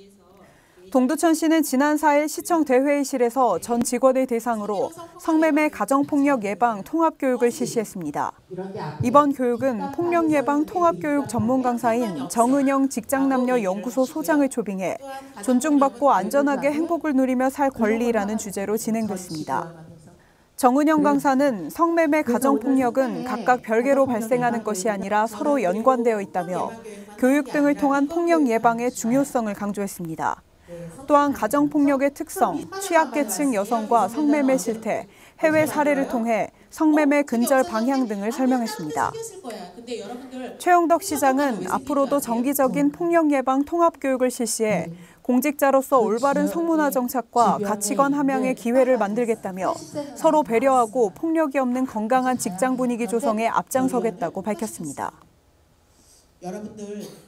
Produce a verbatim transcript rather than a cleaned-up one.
동두천시는 지난 사 일 시청 대회의실에서 전 직원을 대상으로 성매매 가정폭력 예방 통합교육을 실시했습니다. 이번 교육은 폭력 예방 통합교육 전문 강사인 정은영 직장남녀연구소 소장을 초빙해 존중받고 안전하게 행복을 누리며 살 권리라는 주제로 진행됐습니다. 정은영 강사는 성매매 가정폭력은 각각 별개로 발생하는 것이 아니라 서로 연관되어 있다며 교육 등을 통한 폭력 예방의 중요성을 강조했습니다. 또한 가정폭력의 특성, 취약계층 여성과 성매매 실태, 해외 사례를 통해 성매매 근절 방향 등을 설명했습니다. 최영덕 시장은 앞으로도 정기적인 폭력 예방 통합교육을 실시해 공직자로서 올바른 성문화 정착과 가치관 함양의 기회를 만들겠다며 서로 배려하고 폭력이 없는 건강한 직장 분위기 조성에 앞장서겠다고 밝혔습니다. 여러분들